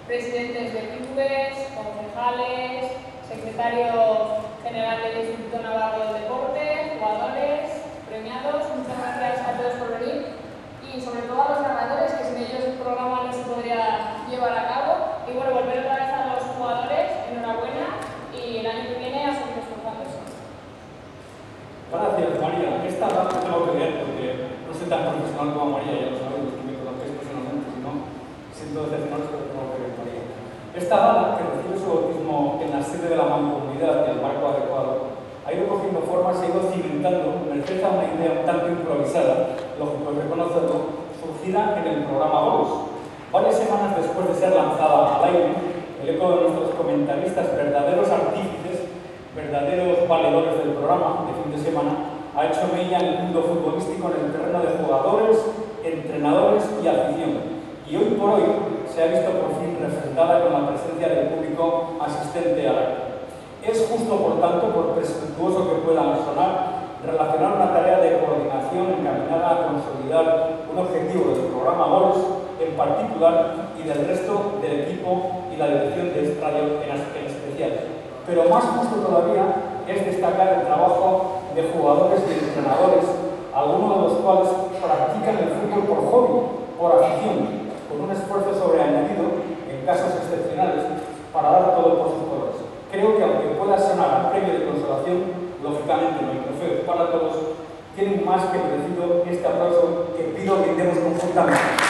presidentes de clubes, concejales, secretario general del Instituto Navarro del Deporte, jugadores, premiados. Muchas gracias a todos por venir y sobre todo a los narradores, que sin ellos el programa no se podría llevar a cabo. Y bueno, volver otra vez a los jugadores, enhorabuena, y el año que viene a seguir esforzándose. Gracias, María. Esta parte tengo que leer porque no soy tan profesional como María, ya lo sabéis, los que me conocéis personalmente, si no, siento decepcionaros, pero tengo que leer, María. Esta gala, que recibe su bautismo en la sede de la Mancomunidad y el marco adecuado, ha ido cogiendo forma, se ha ido cimentando, merced a una idea un tanto improvisada, lógico reconocerlo, surgida en el programa Golos. Varias semanas después de ser lanzada al aire, el eco de nuestros comentaristas, verdaderos artífices, verdaderos valedores del programa de fin de semana, ha hecho mella en el mundo futbolístico en el terreno de jugadores, entrenadores y afición. Y hoy por hoy se ha visto por fin refrendada con la presencia del público asistente al acto. Es justo, por tanto, por presuntuoso que pueda sonar, relacionar una tarea de coordinación encaminada a consolidar un objetivo del programa Goles en particular y del resto del equipo y la dirección de este radio en especial. Pero más justo todavía es destacar el trabajo de jugadores y entrenadores, algunos de los cuales practican el fútbol por hobby, por afición, con un esfuerzo sobreañadido en casos excepcionales para dar todo por sus colores. Creo que aunque pueda sonar a premio de consolación, lógicamente no hay trofeo para todos, tienen más que merecido este aplauso que pido que demos conjuntamente.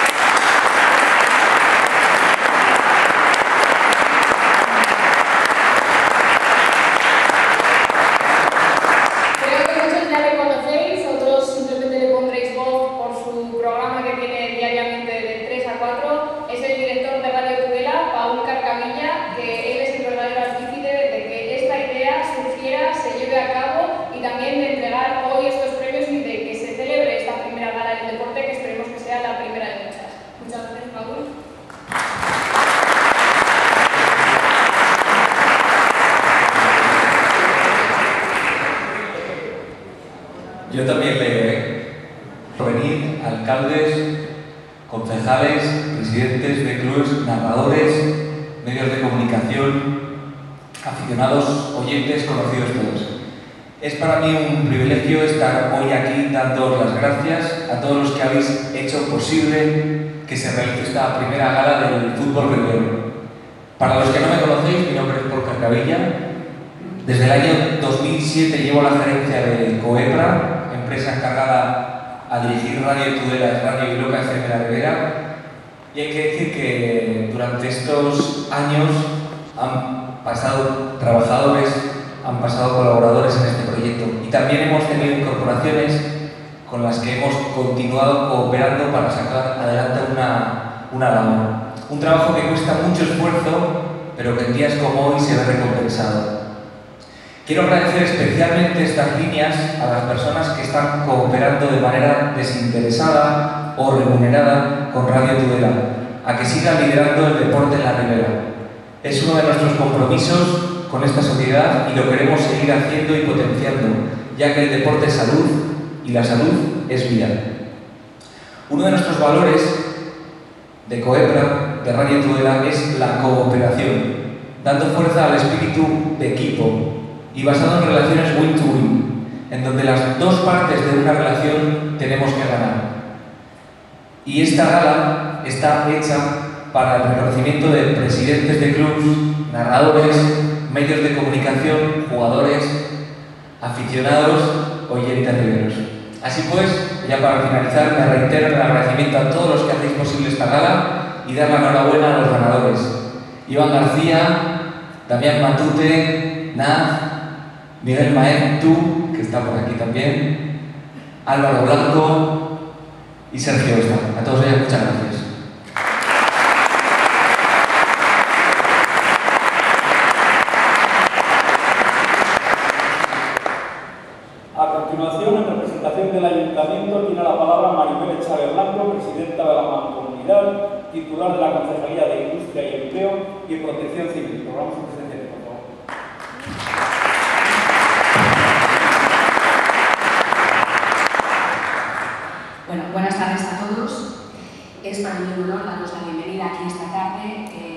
Yo también le venir alcaldes, concejales, presidentes de clubes, narradores, medios de comunicación, aficionados, oyentes, conocidos todos. Es para mí un privilegio estar hoy aquí dando las gracias a todos los que habéis hecho posible que se realice esta primera gala del fútbol ribero. Para los que no me conocéis, mi nombre es Paul Carcavilla. Desde el año 2007 llevo la gerencia de Coepra, empresa encargada a dirigir Radio Tudela, Radio Iloca FM La Ribera, y hay que decir que durante estos años han pasado trabajadores, han pasado colaboradores en este proyecto y también hemos tenido incorporaciones con las que hemos continuado cooperando para sacar adelante una labor. Un trabajo que cuesta mucho esfuerzo, pero que en días como hoy se ve recompensado. Quiero agradecer especialmente estas líneas a las personas que están cooperando de manera desinteresada o remunerada con Radio Tudela, a que sigan liderando el deporte en la Ribera. Es uno de nuestros compromisos con esta sociedad y lo queremos seguir haciendo y potenciando, ya que el deporte es salud y la salud es vida. Uno de nuestros valores de Coepra, de Radio Tudela, es la cooperación, dando fuerza al espíritu de equipo y basado en relaciones win-to-win, en donde las dos partes de una relación tenemos que ganar. Y esta gala está hecha para el reconocimiento de presidentes de clubes, narradores, medios de comunicación, jugadores, aficionados, oyentes riberos. Así pues, ya para finalizar, me reitero el agradecimiento a todos los que hacéis posible esta gala y dar la enhorabuena a los ganadores. Iván García, Damián Matute, Naz, Miguel Maentu, que está por aquí también, Álvaro Blanco y Sergio Esta. A todos ellos muchas gracias. A continuación, en representación del Ayuntamiento, tiene la palabra Maribel Chávez Blanco, presidenta de la Mancomunidad, titular de la Concejalía de Industria y Empleo y Protección Civil. Programas su presencia, por favor. Bueno, buenas tardes a todos. Es para mí un honor daros la bienvenida aquí esta tarde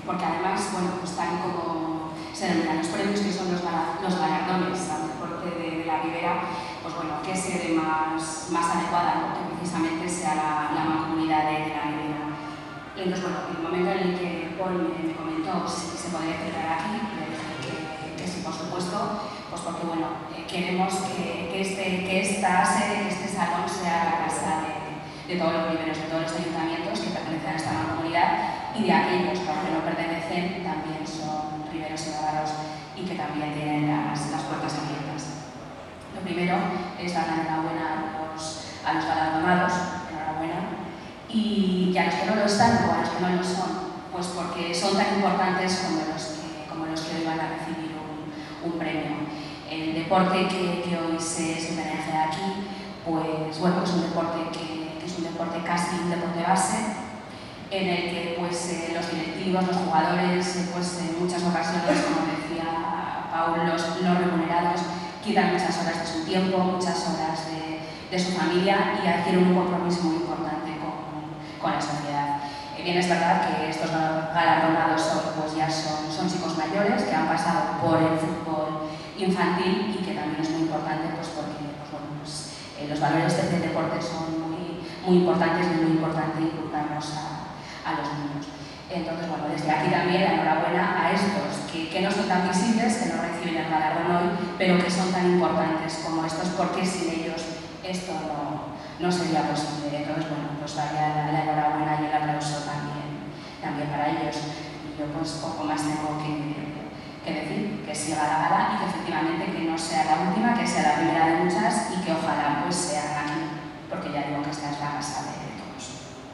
porque además, bueno, pues tal y como se denominan los premios, que son los galardones al deporte de la ribera, pues bueno, qué sede más adecuada, ¿no? Que precisamente sea la mancomunidad de la ribera. Entonces, bueno, en el momento en el que Paul me comentó si se podría celebrar aquí, le dije que sí, por supuesto, pues porque, bueno, queremos que esta sede, que este salón sea la casa de todos los riberos, de todos los ayuntamientos que pertenecen a esta mancomunidad y de aquellos que aunque no pertenecen también son riberos y navarros y que también tienen las puertas abiertas. Lo primero es dar la enhorabuena a los galardonados, enhorabuena, y a los que no lo están o a los que no lo son, pues porque son tan importantes como los que hoy van a recibir un premio. El deporte que hoy se homenajea aquí, pues bueno, es un deporte que es un deporte casi un deporte base, en el que pues los directivos, los jugadores, pues en muchas ocasiones, como decía Paul, los remunerados quitan muchas horas de su tiempo, muchas horas de su familia y adquieren un compromiso muy importante con la sociedad. Bien, es verdad que estos galardonados pues ya son chicos mayores que han pasado por el fútbol infantil y que también es muy importante pues porque pues, bueno, pues, los valores del deporte son muy importantes y es muy importante inculcarlos a los niños. Entonces, bueno, desde aquí también la enhorabuena a estos que no son tan visibles, que no reciben el galardón hoy, pero que son tan importantes como estos, porque sin ellos esto no sería posible. Entonces, bueno, pues vaya la enhorabuena y el aplauso también para ellos. Y yo pues poco más tengo que decir, que siga la gala y que efectivamente que no sea la última, que sea la primera de muchas y que ojalá pues sean aquí, porque ya digo que esta es la casa de todos.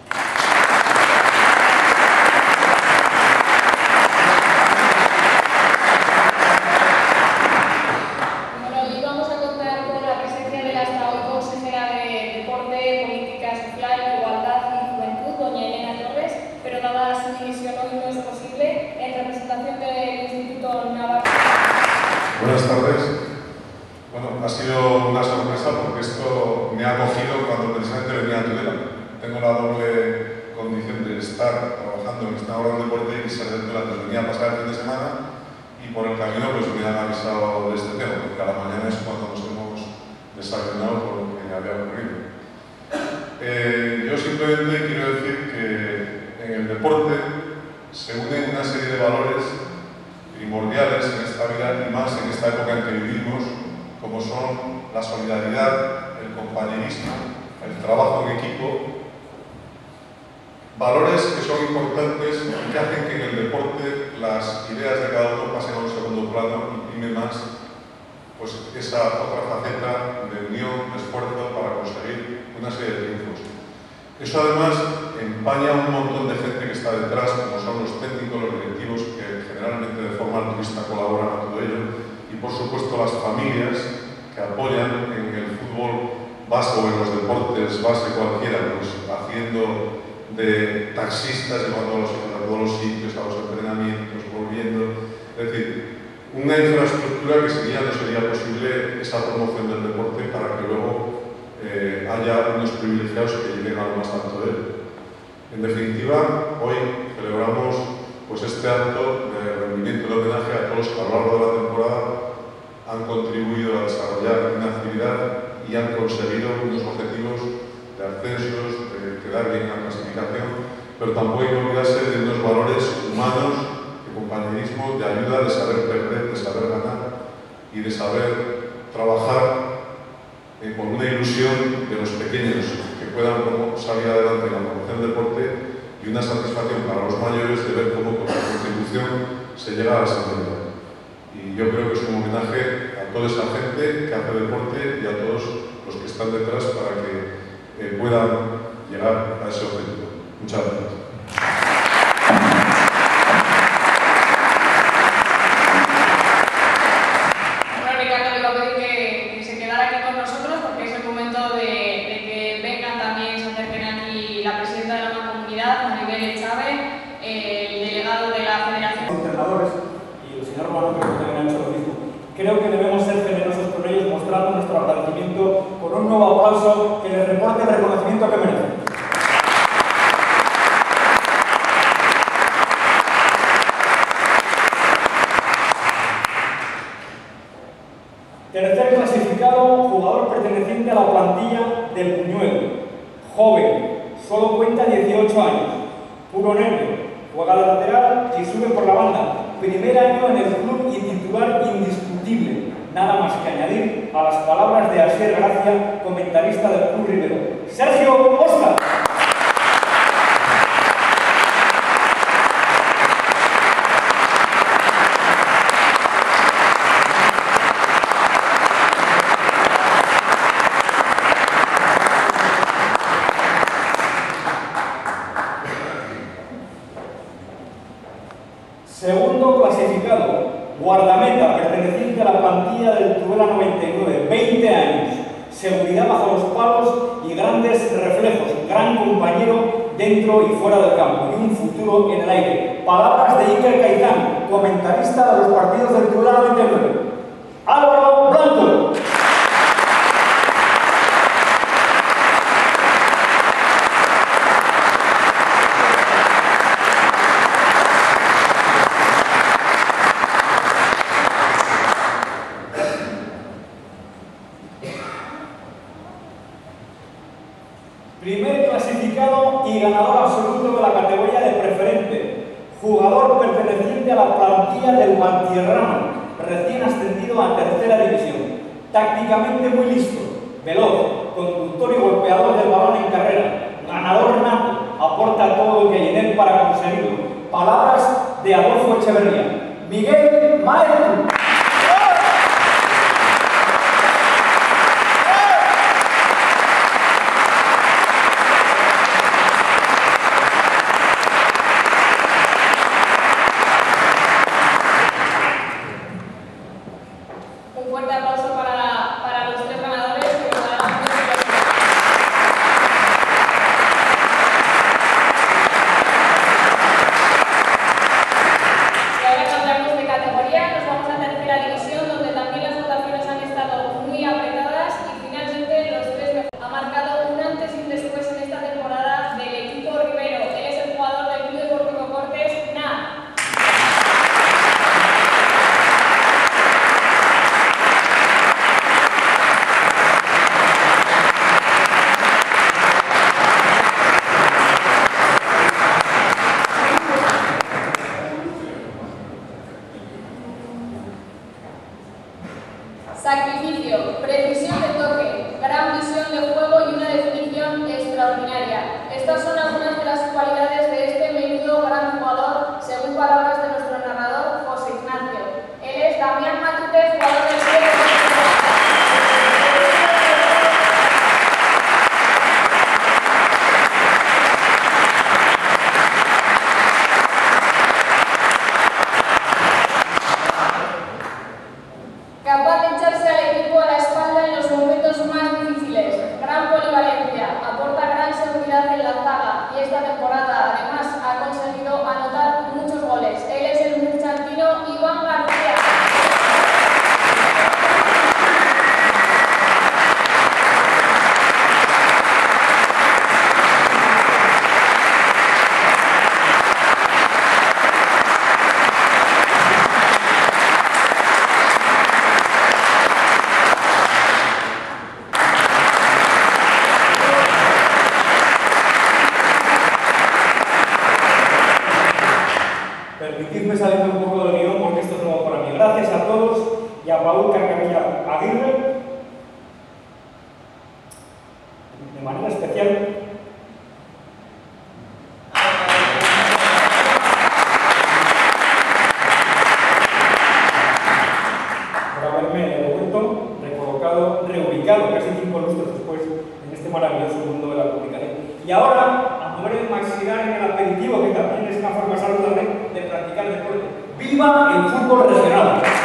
Bueno, hoy vamos a contar con la presencia de la hasta hoy consejera de Deporte, Política Social, Igualdad y Juventud, doña Elena Torres, pero dada su dimisión hoy no es posible, en representación del Instituto Navarro. Buenas tardes. Bueno, ha sido una sorpresa porque esto me ha cogido cuando precisamente venía a Tudela. Tengo la doble condición de estar trabajando en esta hora de deporte y ser de Tudela. Entonces venía a pasar el fin de semana y por el camino pues me han avisado de este tema, porque a la mañana es cuando nos hemos desayunado por lo que había ocurrido. Yo simplemente quiero decir que en el deporte se unen una serie de valores primordiales en esta vida y más en esta época en que vivimos, como son la solidaridad, el compañerismo, el trabajo en equipo, valores que son importantes y que hacen que en el deporte las ideas de cada uno pasen a un segundo plano y prime más pues, esa otra faceta de unión, de esfuerzo para conseguir una serie de triunfos. Eso además empaña un montón de gente que está detrás, como son los técnicos, los directivos, que generalmente de forma altruista colaboran a todo ello, y por supuesto las familias que apoyan en el fútbol base o en los deportes base cualquiera, pues haciendo de taxistas, llevándolos a todos los sitios, a los entrenamientos, volviendo. Es decir, una infraestructura que sin ella no sería posible esa promoción del deporte para que luego haya unos privilegiados que lleguen a lo más alto de él. En definitiva, hoy celebramos pues, este acto de rendimiento de homenaje a todos que a lo largo de la temporada han contribuido a desarrollar una actividad y han conseguido unos objetivos de ascensos, de quedar bien en la clasificación, pero tampoco hay que olvidarse de unos valores humanos, de compañerismo, de ayuda, de saber perder, de saber ganar y de saber trabajar con una ilusión de los pequeños que puedan salir adelante en la promoción del deporte y una satisfacción para los mayores de ver cómo con su contribución se llega a esa meta. Y yo creo que es un homenaje a toda esa gente que hace deporte y a todos los que están detrás para que puedan llegar a ese objetivo. Muchas gracias. Creo que debemos ser generosos con ellos, mostrando nuestro agradecimiento con un nuevo aplauso que les reporte el reconocimiento que merecen. del Buñuelo. Joven, solo cuenta 18 años. Puro nervio, juega de lateral y sube por la banda. Primer año en el club y titular indiscutible. Nada más que añadir a las palabras de Asier Gracia, comentarista del Club Rivero. Sergio Óscar. Segundo clasificado, guardameta, perteneciente a la plantilla del Tudela 99, 20 años, seguridad bajo los palos y grandes reflejos, gran compañero dentro y fuera del campo y un futuro en el aire. Palabras de Iker Caizán, comentarista de los partidos del Tudela 99. Álvaro Blanco. Primer clasificado y ganador absoluto de la categoría de preferente. Jugador perteneciente a la plantilla del Valtierrano, recién ascendido a tercera división. Tácticamente muy listo, veloz, conductor y golpeador del balón en carrera. Ganador nato, aporta todo lo que hay en él para conseguirlo. Palabras de Adolfo Echeverría. Miguel Maestro. Sacrificio, precisión de toque, gran visión de juego y una definición extraordinaria. Estas son algunas de las cualidades de este menudo gran jugador, según palabras de nuestro narrador José Ignacio. Él es Damián Matute, jugador del Sevilla. Capaz de echarse al equipo a la espalda en los momentos más difíciles. Gran polivalencia, aporta gran seguridad en la zaga y esta temporada además ha conseguido anotar muchos goles. Él es el murciantino Iván García. Permitidme salirme un poco del guión porque esto es nuevo para mí. Gracias a todos y a Paul Carcavilla Aguirre, de manera especial, por haberme devuelto, recolocado, reubicado casi 5 lustros después en este maravilloso mundo de la comunicación. Y ahora, a nombre de maxilar en el aperitivo, que también es una forma saludable de practicar deporte. ¡Viva el fútbol regional!